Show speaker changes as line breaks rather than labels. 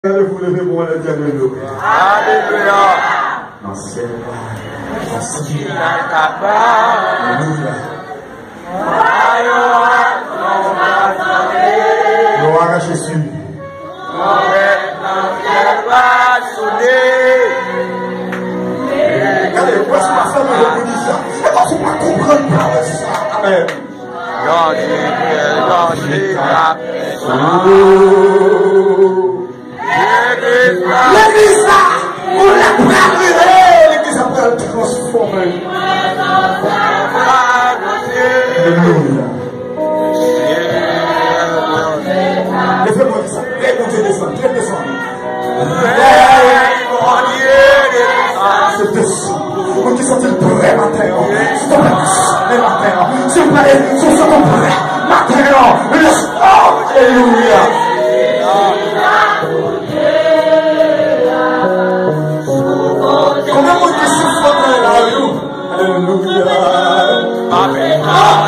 Vous levez pour l'éternel.
Alléluia.
Non, c'est gloire à Jésus. Regardez, voici ma femme de vous dire ça. C'est parce qu'on va comprendre par ça. Amen. L'église là, on l'a préparé. L'église après elle transformé. Alléluia. Laissez-moi dire ça. Laissez-moi descendre. C'est descendre. Vous qui sont-ils prêts matin? S'il te plaît, les matins. S'il vous plaît, sont prêts. Matin, le sport. Alléluia. Combien de monde qui souffre dans la rue? Alléluia. Amen.